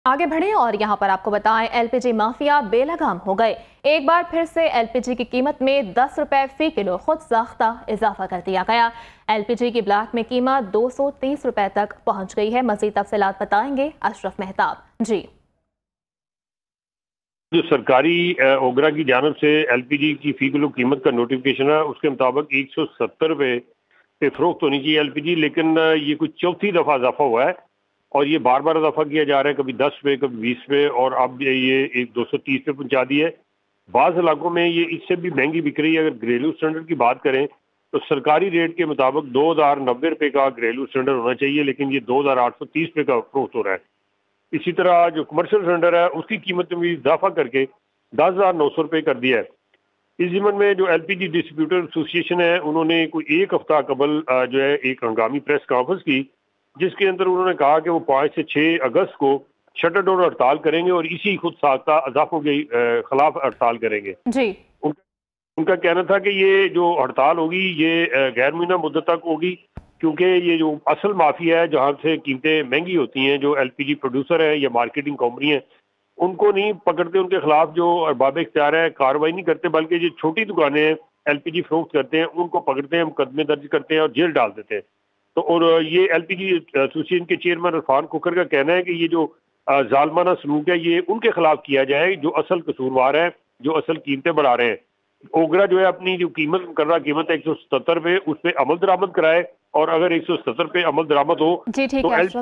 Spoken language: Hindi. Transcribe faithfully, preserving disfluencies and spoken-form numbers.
आगे बढ़े और यहाँ पर आपको बताएं, एलपीजी माफिया बेलगाम हो गए। एक बार फिर से एलपीजी की कीमत में दस रुपए फी किलो खुद साख्ता इजाफा कर दिया गया। एलपीजी की ब्लैक में कीमत दो सौ तीस रुपए तक पहुंच गई है। मजीद तफसीलात बताएंगे अशरफ मेहताब जी। जो सरकारी ओगरा की जानब से एलपीजी की फी किलो कीमत का नोटिफिकेशन है, उसके मुताबिक एक सौ सत्तर रुपये पे फरोख्त होनी चाहिए एलपीजी, लेकिन ये कुछ चौथी दफ़ा इजाफा हुआ है और ये बार बार इजाफा किया जा रहा है, कभी दस रुपये कभी बीस रुपये और अब ये एक दो सौ तीस पे पहुंचा दी है। बाज़ इलाकों में ये इससे भी महंगी बिक रही है। अगर घरेलू सिलेंडर की बात करें तो सरकारी रेट के मुताबिक दो हज़ार नब्बे रुपये का घरेलू सिलेंडर होना चाहिए, लेकिन ये दो हज़ार आठ सौ तीस रुपये का फरोख्त हो रहा है। इसी तरह जो कमर्शियल सिलेंडर है उसकी कीमत में भी इजाफा करके दस हज़ार नौ सौ रुपये कर दिया है। इस ज़िमन में जो एलपीजी डिस्ट्रीब्यूटर एसोसिएशन है, उन्होंने कोई एक हफ्ता कबल जो है एक हंगामी प्रेस कॉन्फ्रेंस की, जिसके अंदर उन्होंने कहा कि वो पाँच से छः अगस्त को शटर डाउन हड़ताल करेंगे और इसी खुद साख्ता इजाफों के खिलाफ हड़ताल करेंगे। जी। उनका, उनका कहना था कि ये जो हड़ताल होगी ये गैर मुइना मुद्दत तक होगी, क्योंकि ये जो असल माफिया है जहाँ से कीमतें महंगी होती हैं, जो एलपीजी प्रोड्यूसर है या मार्केटिंग कंपनी है, उनको नहीं पकड़ते, उनके खिलाफ जो अरबाब इख्तियार है कार्रवाई नहीं करते, बल्कि जो छोटी दुकानें हैं एलपीजी फरोख्त करते हैं उनको पकड़ते हैं, मुकदमे दर्ज करते हैं और जेल डाल देते हैं। तो और ये एलपीजी एसोसिएशन के चेयरमैन इरफान कुकर का कहना है कि ये जो जालमाना सलूक है ये उनके खिलाफ किया जाए जो असल कसूरवार है, जो असल कीमतें बढ़ा रहे हैं। ओगरा जो है अपनी जो कीमत मुकर्रर कीमत है एक सौ सत्तर रुपये, उस पर अमल दरामद कराए और अगर एक सौ सत्तर पे अमल दरामद हो जी ठीक तो है।